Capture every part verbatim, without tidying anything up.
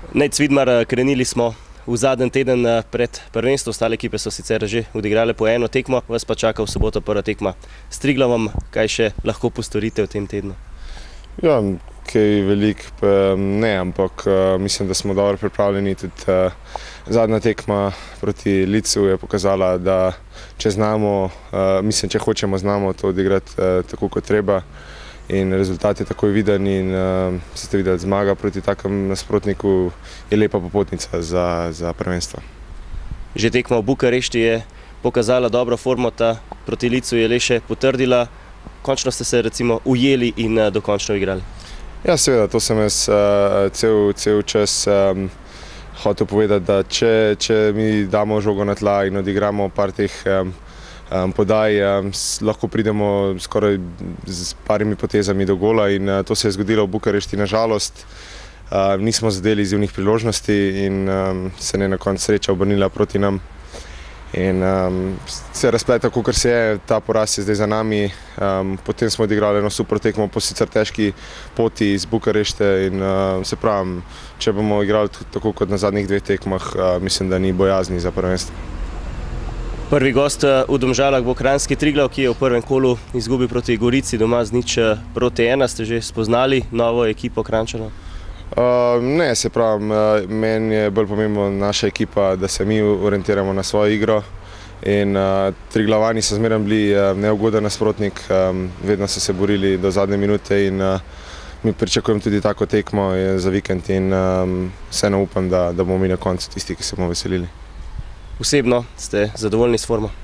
Nejc Vidmar, krenili smo v zadnji teden pred prvenstvom, ostale ekipe so sicer že odigrale po eno tekmo, vas pa čaka v soboto prva tekma s Triglavom. Kaj še lahko postorite v tem tednu? Ja, kaj veliko ne, ampak mislim, da smo dobro pripravljeni. Tudi zadnja tekma proti Lidzu je pokazala, da če znamo, mislim, če hočemo, znamo to odigrati tako, kot treba. In rezultat je takoj viden in uh, se ste videli, zmaga proti takem nasprotniku je lepa popotnica za, za prvenstvo. Že tekma v Bukarešti je pokazala dobro formo, ta proti Lidzu je le še potrdila. Končno ste se recimo ujeli in uh, dokončno igrali. Ja, seveda, to sem jaz uh, cel, cel čas um, hotel povedati, da če, če mi damo žogo na tla in odigramo par teh um, Um, podaj, um, lahko pridemo skoraj z parimi potezami do gola in uh, to se je zgodilo v Bukarešti na žalost. Uh, nismo zadeli izjivnih priložnosti in um, se ne na koncu sreča obrnila proti nam. In um, se razpleta, kakor se je, ta poraz je zdaj za nami. Um, potem smo odigrali eno super tekmo po sicer težki poti iz Bukarešte in uh, se pravim, če bomo igrali tako kot na zadnjih dveh tekmah, uh, mislim, da ni bojazni za prvenstvo. Prvi gost v Domžalah bo kranjski Triglav, ki je v prvem kolu izgubil proti Gorici doma z nič proti ena. Ste že spoznali novo ekipo Kranjčanov? Uh, ne, se pravim, uh, meni je bolj pomembno naša ekipa, da se mi orientiramo na svojo igro. In uh, Triglavani so zmeraj bili uh, neugoden nasprotnik, um, vedno so se borili do zadnje minute in uh, mi pričakujem tudi tako tekmo za vikend in um, vseeno upam, da, da bomo mi na koncu tisti, ki se bomo veselili. Osebno ste zadovoljni s formo?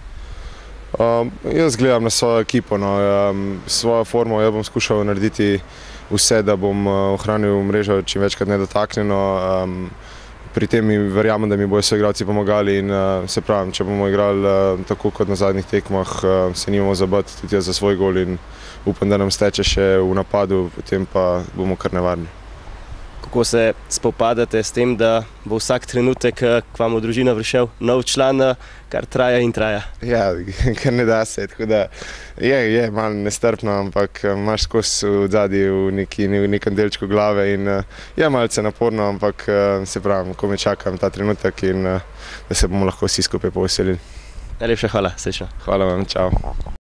Um, jaz gledam na svojo ekipo, no, um, svojo formo. Jaz bom skušal narediti vse, da bom uh, ohranil mrežo čim večkrat nedotaknjeno. Um, pri tem mi verjamem, da mi bojo soigralci pomagali in uh, se pravim, če bomo igrali uh, tako kot na zadnjih tekmah, uh, se nimamo zabati tudi za svoj gol in upam, da nam steče še v napadu, potem pa bomo kar nevarni. Kako se spopadate s tem, da bo vsak trenutek k vam v družino prišel nov član, kar traja in traja? Ja, kar ne da se, tako da je, je malo nestrpno, ampak imaš skozi v zadnji v, neki, v nekem delčku glave in je malce naporno, ampak se pravim, ko me čakam ta trenutek in da se bomo lahko vsi skupaj poveselili. Najlepša hvala, srečno. Hvala vam, čau.